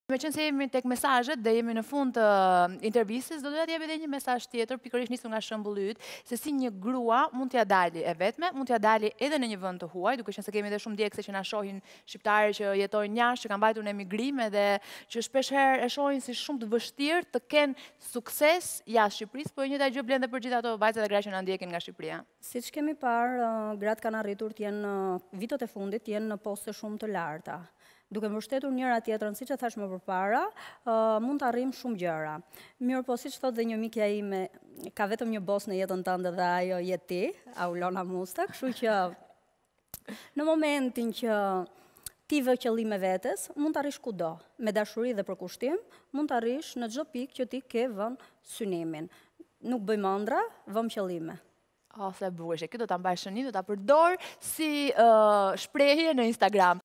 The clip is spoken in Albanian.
Me qenë se jemi tek mesazhet dhe jemi në fund të intervistës, do doja t'jap edhe një mesazh tjetër, pikërisht nisur nga shembulli yt, se si një grua mund t'ja dali e vetme, mund t'ja dali edhe në një vend të huaj, duke qenë se kemi edhe shumë djegse që na shohin shqiptarë që jetojnë jashtë, që kanë mbajtur në emigrim edhe që shpeshherë e shohin si shumë të vështirë të kenë sukses jashtë Shqipërisë, po e njëjta gjë blen edhe për gjithë ato vajza dhe gra që na ndjekin nga Shqipëria. Siç kemi parë, gratë kanë arritur të jenë vitet e fundit të jenë në poste shumë të larta. Duke mbështetur njëra tjetrën, siç e thash më përpara, mund të arrijmë shumë gjëra. Mirë, po siç thotë dhe një mikja ime, ka vetëm një bos në jetën tënde dhe ajo je ti, Aulona Musta, kështu që në momentin që ti vë qëllime vetes, mund të arrish kudo, me dashuri dhe përkushtim, mund të arrish në çdo pikë që ti ke vënë synimin. Nuk bëjmë ëndra, vëm qëllime. Se bukur, kjo do ta mbaj shënim, do ta përdor si shprehje në Instagram.